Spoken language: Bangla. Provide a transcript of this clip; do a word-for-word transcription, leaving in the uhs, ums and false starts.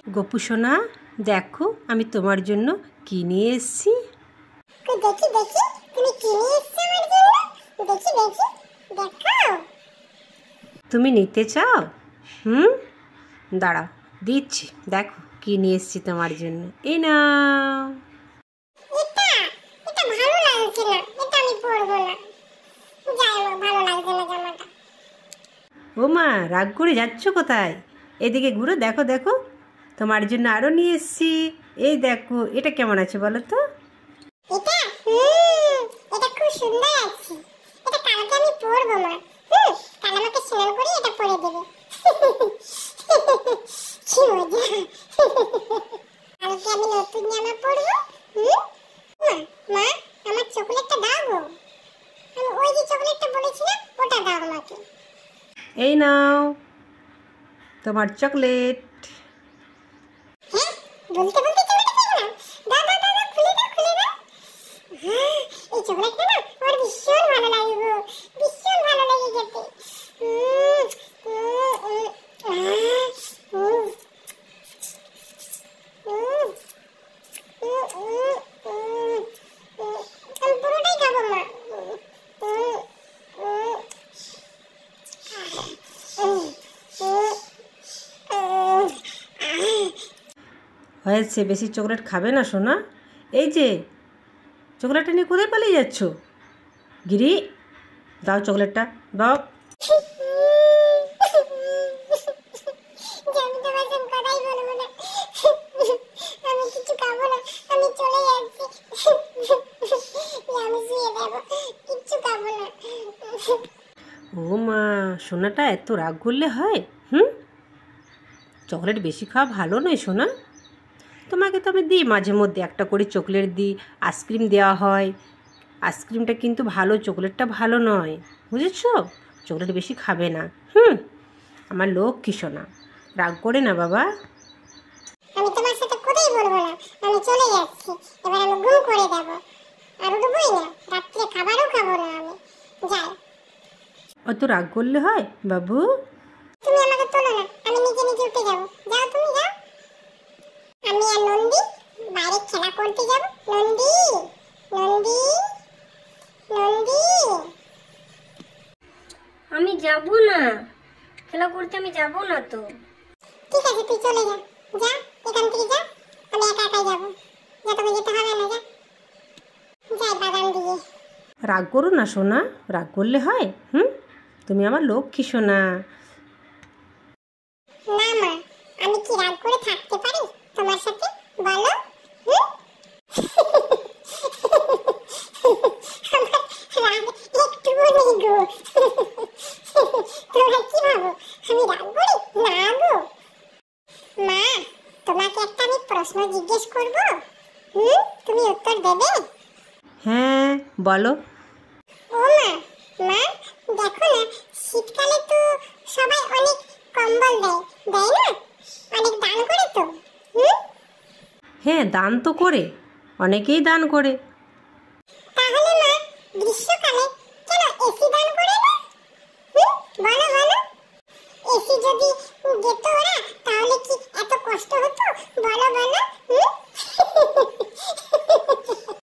গপু সোনা, দেখো আমি তোমার জন্য কি নিয়ে এসেছি। দেখি দেখি তুমি কি নিয়ে এসেছো আমার জন্য। দেখি দেখি দেখাও। তুমি নিতে চাও? হুম, দাঁড়াও দিচ্ছি। দেখো কি নিয়ে এসেছি তোমার জন্য। এই নাও। এটা এটা ভালো লাগছে না, এটা আমি পরবো না। যাই হোক, ভালো লাগছে না জামাটা। ও মা, রাগ করে যাচ্ছ কোথায়? এদিকে ঘুরো, দেখো দেখো তোমার জন্য আরও নিয়ে এসেছি। এই দেখো, এটা কেমন আছে বলো তো? এটা হুম এটা খুব সুন্দর আছে। এটা কালকে আমি পরবো মা। হুম কাল আমাকে স্নান করে এটা পরে দেবে। কি মজা। কালকে আমি নতুন জামা পরবো। হুম মা মা আমার চকলেটটা দাও গো। আমি ওই যে চকলেটটা বলেছিলাম ওটা দাও আমাকে। এই নাও তোমার চকলেট। হ্যাঁ বলতে বলতে চকলেট পেয়ে গেলাম। দাও দাও দাও খুলে দাও খুলে দাও। হ্যাঁ এই চকলেটটা না আমার ভীষণ ভালো লাগে গো, ভীষণ ভালো লাগে খেতে। উম, উম, উম, আহ, উম, উম, উম, উম, উম, উম, আমি পুরোটাই খাবো মা। উম, উম, উম, উম, উম, উম, আহ। হয়েছে, বেশি চকলেট খাবে না সোনা। এই যে চকলেটটা নিয়ে কোথায় পালিয়ে যাচ্ছ? গিরি, দাও চকলেটটা দাও। আমি তোমার সঙ্গে কথাই বলবো না। আমি কিছু খাবো না, আমি চলে যাচ্ছি। আমি শুয়ে যাবো, কিচ্ছু খাবো না। ও মা, সোনাটা এত রাগ করলে হয়? হুম, চকলেট বেশি খাওয়া ভালো নয় সোনা। তোমাকে তো আমি দিই, মাঝে মধ্যে একটা করে চকলেট দিই, আইসক্রিম দেওয়া হয়। আইসক্রিমটা কিন্তু ভালো, চকলেটটা ভালো নয়, বুঝেছ? চকলেট বেশি খাবে না। হুম, আমার লক্ষ্মী সোনা, রাগ করে না বাবা। আমি তোমার সাথে কোথায় বলবো না, আমি চলে যাচ্ছি। এবার আমি ঘুম করে দেবো, আর উঠবোই না, রাত্রে খাবারও খাবো না আমি। যাই। অত রাগ করলে হয় বাবু? তুমি আমাকে তোলো না, আমি নিজে নিজে উঠে যাবো। যাও তুমি যাও। আমি আর নন্দী বাইরে খেলা করতে যাবো। নন্দী নন্দী নন্দী। আমি যাব না, খেলা করতে আমি যাব না তো। ঠিক আছে তুই চলে যা, যা এখান থেকে যা। আমি একা একাই যাবো, যা তোকে যেতে হবে না, যা। যাই বাগান দিয়ে। রাগ করো না সোনা, রাগ করলে হয়? হুম, তুমি আমার লক্ষ্মী সোনা। না মা, আমি কি রাগ করে থাকতে পারি তোমার সাথে বলো? হুম? আমার রাগ একটুও নেই গো। তোমরা কি ভাবো আমি রাগ করি? না গো মা, তোমাকে একটা আমি প্রশ্ন জিজ্ঞেস করব। হুম তুমি উত্তর দেবে? হ্যাঁ বলো। ও মা, মা দেখো না, শীতকালে তো সবাই অনেক কম্বল দেয়, দেয় না? অনেক দান করে তো। হুম হ্যাঁ, দান তো করে, অনেকেই দান করে। তাহলে মা গ্রীষ্মকালে কেন এসি দান করে না? হুম বলো বলো। এসি যদি যেত ওরা তাহলে কি এত কষ্ট হতো? বলো বলো। হুম